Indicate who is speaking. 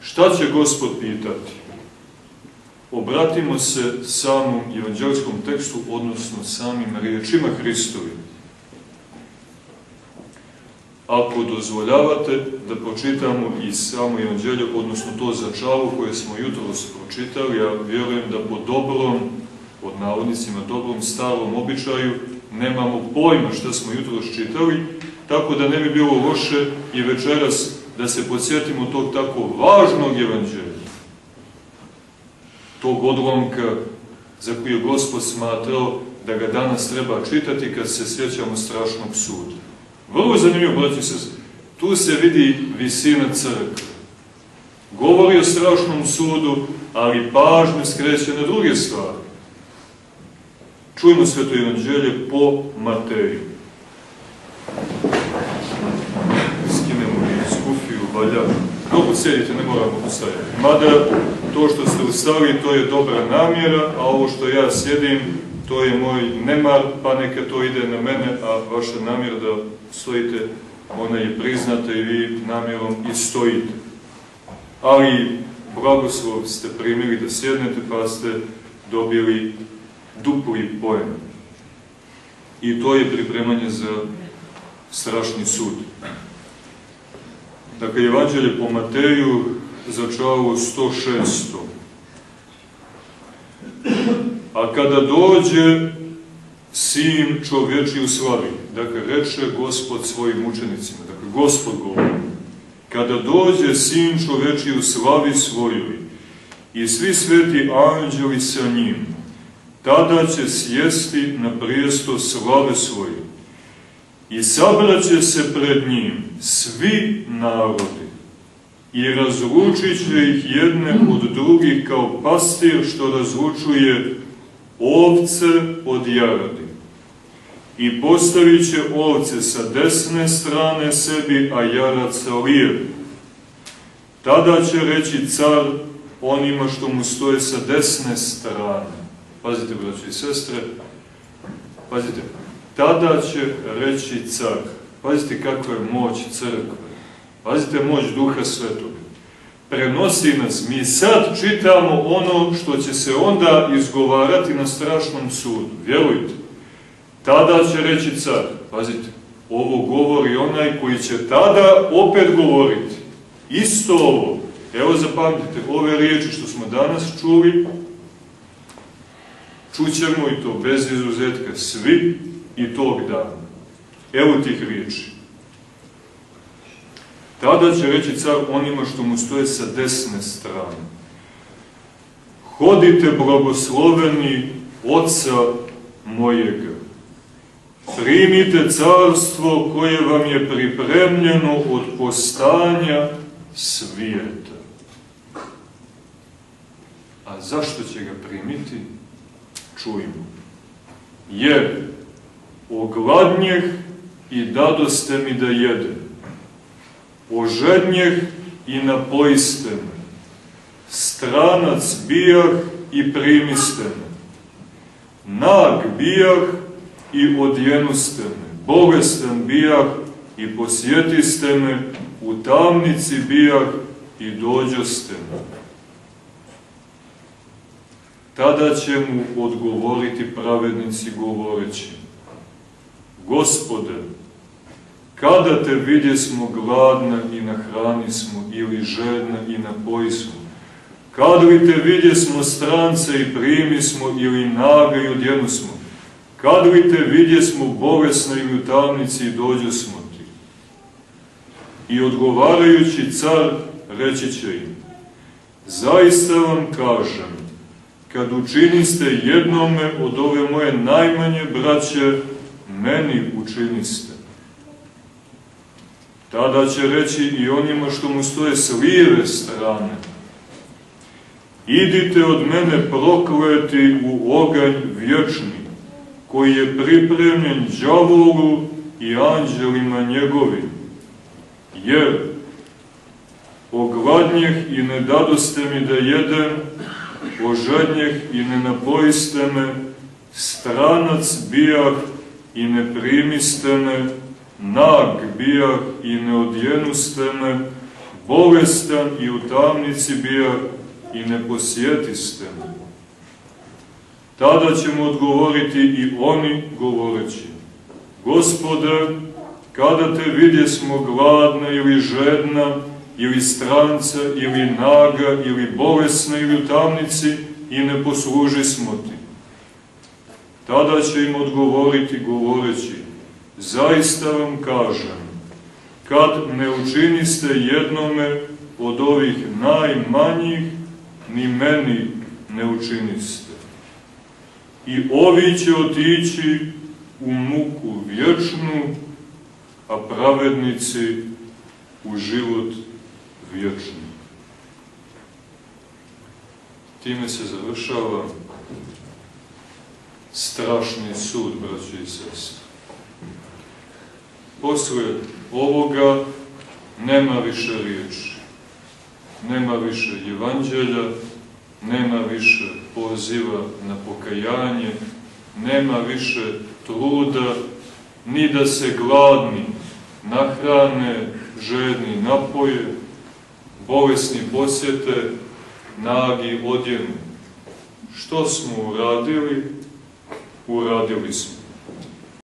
Speaker 1: Šta će Gospod pitati? Obratimo se samom evanđelskom tekstu, odnosno samim riječima Hristovim. Ako dozvoljavate da pročitamo i samo evanđelje, odnosno to začalo koje smo jutros pročitali, ja vjerujem da po dobrom, pod navodnicima dobrom starom običaju, nemamo pojma šta smo jutros čitali, tako da ne bi bilo loše i večeras da se podsjetimo tog tako važnog evanđelja. Tog odlomka za koji je Gospod smatrao da ga danas treba čitati kad se sjećamo strašnog suda. Vrlo zanimljivo, braći se, tu se vidi visina crkve. Govori o strašnom sudu, ali pažnju skreće na druge stvari. Čujmo sveto evanđelje po Mateju. Skinemo i skufiju, valja. Dobro, sjedite, ne moramo ustajati. Mada to što ste ustali, to je dobra namjera, a ovo što ja sjedim, to je moj nemar, pa neka to ide na mene, a vaša namjera da stojite, ona je priznata i vi namjerom i stojite. Ali blagoslov ste primili da sjednete, pa ste dobili dupli poen. I to je pripremanje za strašni sud. Dakle, evanđelje po Mateju začalo 106. A kada dođe Sin čovječji u slavi, dakle, reče Gospod svojim učenicima, dakle, Gospod govori, kada dođe Sin čovječji u slavi svojoj i svi sveti anđeli sa njim, tada će sjesti na prijesto slave svoje i sabraće se pred njim svi narodi i razlučit će ih jedne od drugih kao pastir što razlučuje ovce od jaradi. I postavit će ovce sa desne strane sebi, a jarad sa lijeve. Tada će reći car onima što mu stoje sa desne strane. Pazite, braći i sestre, pazite, tada će reći car. Pazite kakva je moć crkve. Pazite moć Duha Svetog. Prenosi nas. Mi sad čitamo ono što će se onda izgovarati na strašnom sudu. Vjerujte. Tada će reći car. Pazite, ovo govori onaj koji će tada opet govoriti. Isto ovo. Evo zapamtite, ove riječi što smo danas čuli, čućemo i to bez izuzetka svi i tog dana. Evo tih riječi. Tada će reći car onima što mu stoje sa desne strane. Hodite blagosloveni Oca mojega. Primite carstvo koje vam je pripremljeno od postanja svijeta. A zašto će ga primiti? Čujmo. Jer ogladnjeh i dadoste mi da jedem. Ožednjeh i napojiste me. Stranac bijah i primiste me. Nag bijah i odjenuste me. Bolestan bijah i posjetiste me. U tamnici bijah i dođoste me. Tada će mu odgovoriti pravednici govoreći: Gospode, kada te vidjesmo gladna i nahranismo, ili žedna i napojismo? Kad li te vidjesmo strance i primismo, ili naga i odjenusmo? Kad li te vidjesmo bolesna ili u tamnici i dođosmo ti? I odgovarajući car reći će im: Zaista vam kažem, kad učiniste jednome od ove moje najmanje braće, meni učiniste. Tada će reći i onima što mu stoje s lijeve strane: Idite od mene prokleti u oganj vječni, koji je pripremljen đavolu i anđelima njegovim. Jer ogladnjeh i ne dadoste mi da jedem, ožednjeh i ne napojiste me, stranac bijah i ne primiste me, nag bijah i ne odjenuste me, bolestan i u tamnici bija i ne posjetiste me. Tada ćemo odgovoriti i oni govoreći: Gospode, kada te vidjesmo gladna ili žedna, ili stranca, ili naga, ili bolesna, ili u tamnici, i ne poslužismo ti. Tada će im odgovoriti govoreći: zaista vam kažem, kad ne učiniste jednome od ovih najmanjih, ni meni ne učiniste. I ovi će otići u muku vječnu, a pravednici u život vječni. Time se završava strašni sud, braći i sestre. Posle ovoga nema više riječi, nema više evanđelja, nema više poziva na pokajanje, nema više truda, ni da se gladni nahrane, žedni napoje, bolesni posjete, nagi odjenu. Što smo uradili? Uradili smo.